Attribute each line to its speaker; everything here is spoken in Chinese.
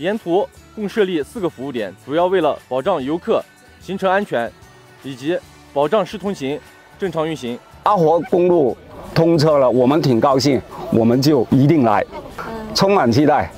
Speaker 1: 沿途共设立4个服务点，主要为了保障游客行程安全，以及保障市通行正常运行。
Speaker 2: 阿禾公路通车了，我们挺高兴，我们就一定来，充满期待。